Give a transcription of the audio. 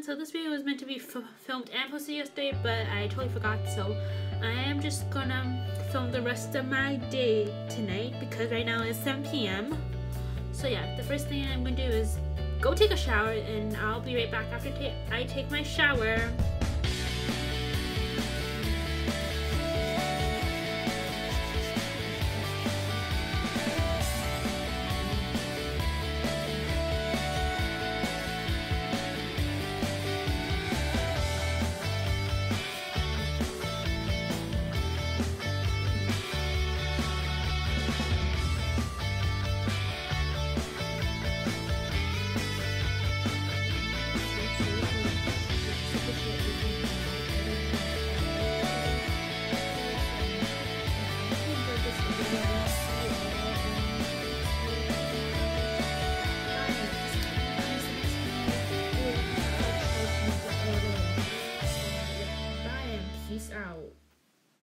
So this video was meant to be filmed and posted yesterday, but I totally forgot. So I am just gonna film the rest of my day tonight because right now it's 7 p.m. So yeah, the first thing I'm gonna do is go take a shower, and I'll be right back after I take my shower. Peace out.